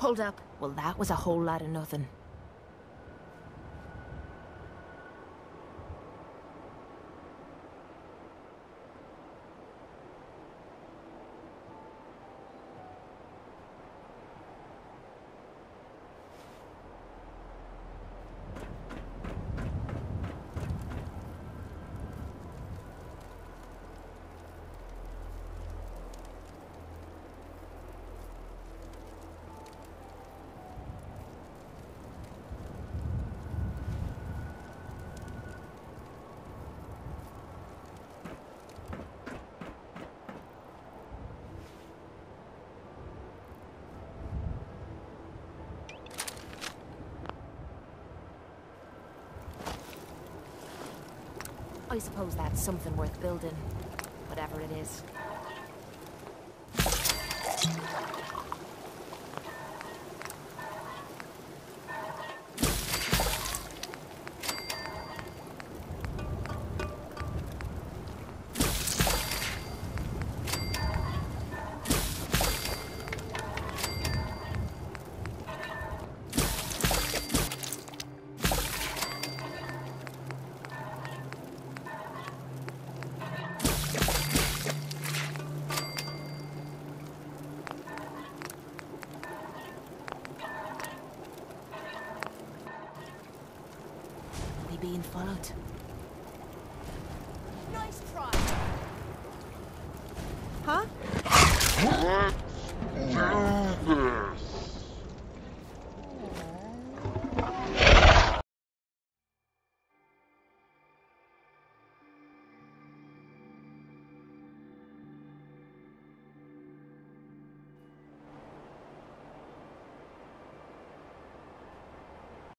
Hold up. Well, that was a whole lot of nothing. I suppose that's something worth building, whatever it is. Being followed. Nice try. Huh? Let's do this.